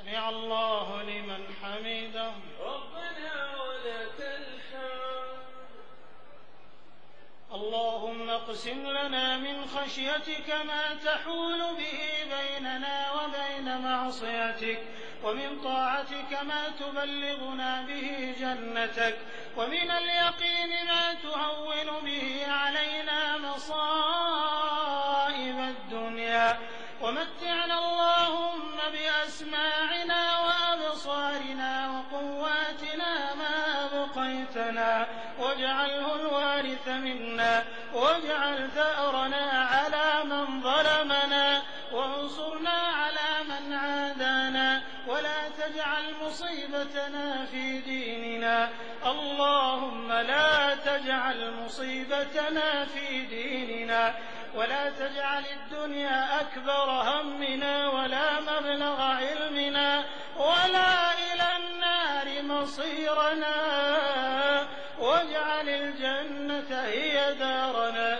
سمع الله لمن حمده. ربنا ولك الحمد. اللهم اقسم لنا من خشيتك ما تحول به بيننا وبين معصيتك، ومن طاعتك ما تبلغنا به جنتك، ومن اليقين ما تهون به علينا مصائب الدنيا، ومتعنا اللهم بأسماعنا وأبصارنا وقواتنا ما أبقيتنا، واجعله الوارث منا، واجعل ثأرنا على من ظلمنا، وانصرنا على من عادانا، ولا تجعل مصيبتنا في ديننا. اللهم لا تجعل مصيبتنا في ديننا، ولا تجعل الدنيا أكبر همنا ولا مبلغ علمنا ولا إلى النار مصيرنا، واجعل الجنة هي دارنا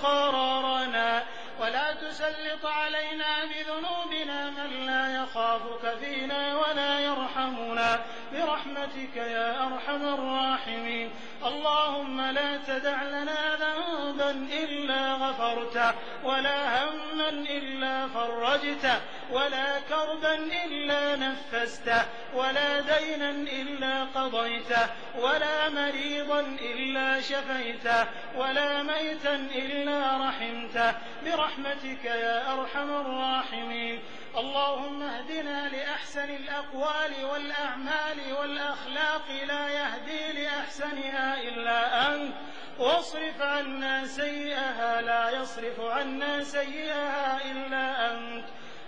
وقرارنا، ولا تسلط علينا بذنوبنا من لا يخافك فينا ولا يرحمنا، برحمتك يا أرحم الراحمين. اللهم لا تدع لنا ذنبا إلا غفرته، ولا هما إلا فرجته، ولا كربا إلا نفسته، ولا دينا إلا قضيته، ولا مريضا إلا شفيته، ولا ميتا إلا رحمته، برحمتك يا أرحم الراحمين. اللهم اهدنا لأحسن الأقوال والأعمال والأخلاق لا يهدي لأحسنها إلا أنت، واصرف عنا سيئها لا يصرف عنا سيئها إلا أنت.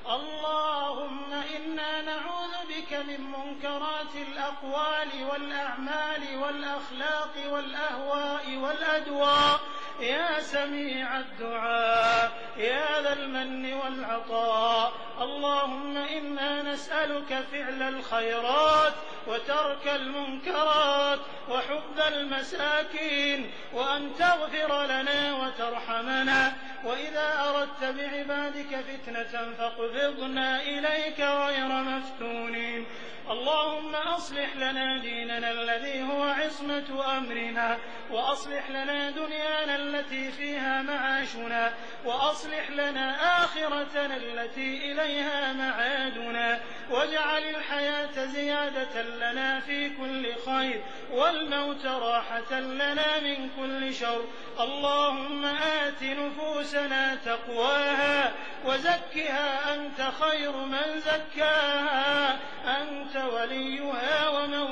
اللهم إنا نعوذ بك من منكرات الأقوال والأعمال والأخلاق والأهواء والأدواء، يا سميع الدعاء يا ذا المن والعطاء. اللهم إنا نسألك فعل الخيرات وترك المنكرات وحب المساكين، وأن تغفر لنا وترحمنا، وإذا أردت بعبادك فتنة فاقبضنا إليك غير مفتونين. اللهم أصلح لنا ديننا الذي هو عصمة أمرنا، وأصلح لنا دنيانا التي فيها معاشنا، وأصلح لنا آخرتنا التي إليها معادنا، واجعل الحياة زيادة لنا في كل خير، والموت راحة لنا من كل شر. اللهم آت نفوسنا تقواها وزكها أنت خير من زكاها، أنت وليها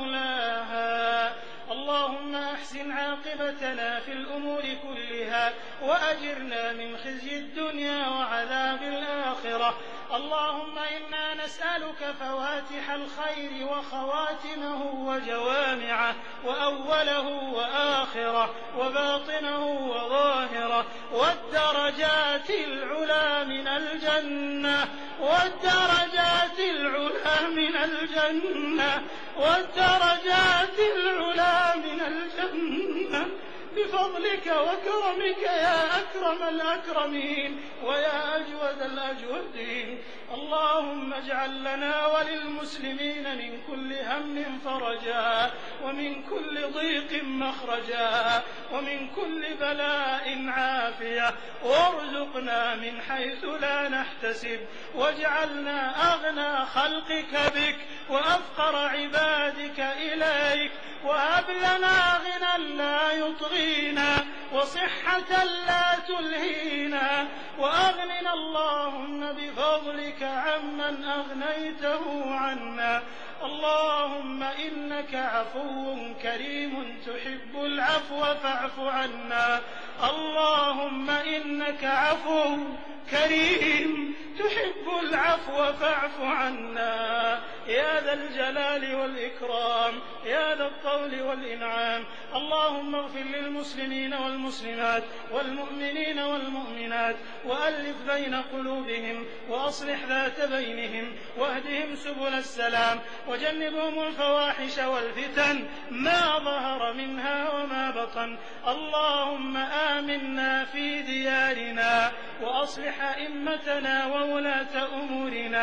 ومولاها. اللهم أحسن عاقبتنا في الأمور كلها، وأجرنا من خزي الدنيا وعذاب الآخرة. اللهم إنا نسألك فواتح الخير وخواتمه وجوامعه، وأوله وآخره، وباطنه وظاهره، والدرجات العلى من الجنة، والدرجات العلى من الجنة، والدرجات العلى من الجنة، بفضلك وكرمك يا أكرم الأكرمين ويا أجود الأجودين. اللهم اجعل لنا وللمسلمين من كل هم فرجا، ومن كل ضيق مخرجا، ومن كل بلاء عافية، وارزقنا من حيث لا نحتسب، واجعلنا أغنى خلقك بك وأفقر عبادك إليك، وهب لنا غنى لا يطغينا، وصحة لا تلهينا، وأغننا اللهم بفضلك عمن أغنيته عنا. اللهم إنك عفو كريم تحب العفو فاعف عنا. اللهم إنك عفو كريم تحب العفو فاعف عنا، يا ذا الجلال والإكرام يا ذا الطول والإنعام. اللهم اغفر للمسلمين والمسلمات والمؤمنين والمؤمنات، وألف بين قلوبهم، وأصلح ذات بينهم، واهدهم سبل السلام، وجنبهم الفواحش والفتن ما ظهر منها وما بطن. اللهم آمنا في ديارنا، وأصلح أئمتنا وولاة أمورنا،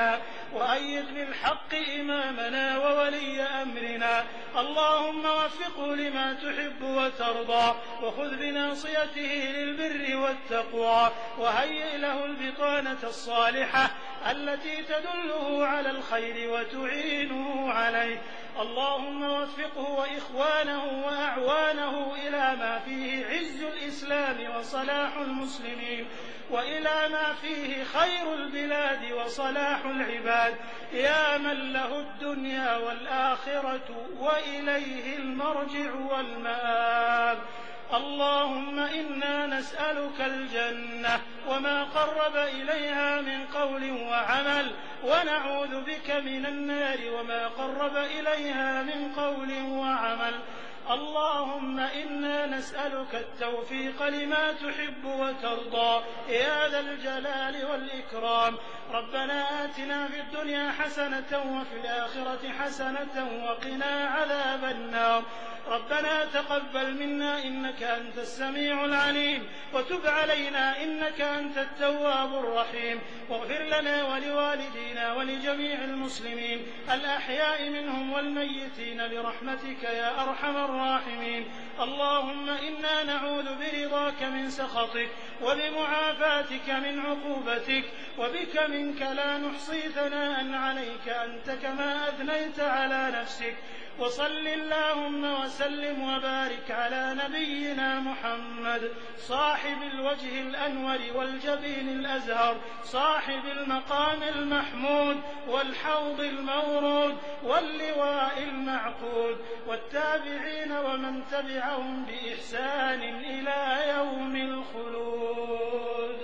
وأيد بالحق إمامنا وولي أمرنا، اللهم وفقه لما تحب وترضى، وخذ بناصيته للبر والتقوى، وهيئ له البطانة الصالحة التي تدله على الخير وتعينه عليه. اللهم وفقه وإخوانه وأعوانه إلى ما فيه عز الإسلام وصلاح المسلمين، وإلى ما فيه خير البلاد وصلاح العباد، يا من له الدنيا والآخرة وإليه المرجع والمآب. اللهم إنا نسألك الجنة وما قرب إليها من قول وعمل، ونعوذ بك من النار وما قرب إليها من قول وعمل. اللهم إنا نسألك التوفيق لما تحب وترضى يا ذا الجلال والإكرام. ربنا آتنا في الدنيا حسنة وفي الآخرة حسنة وقنا عذاب النار. ربنا تقبل منا إنك أنت السميع العليم، وتب علينا إنك أنت التواب الرحيم، واغفر لنا ولوالدينا ولجميع المسلمين الأحياء منهم والميتين برحمتك يا أرحم الراحمين. اللهم إنا نعوذ برضاك من سخطك وبمعافاتك من عقوبتك، وبك منك لا نحصي ثناء عليك أنت كما أثنيت على نفسك. وصل اللهم وسلم وبارك على نبينا محمد صاحب الوجه الأنور والجبين الأزهر، صاحب المقام المحمود والحوض المورود واللواء المعقود، والتابعين ومن تبعهم بإحسان إلى يوم الخلود.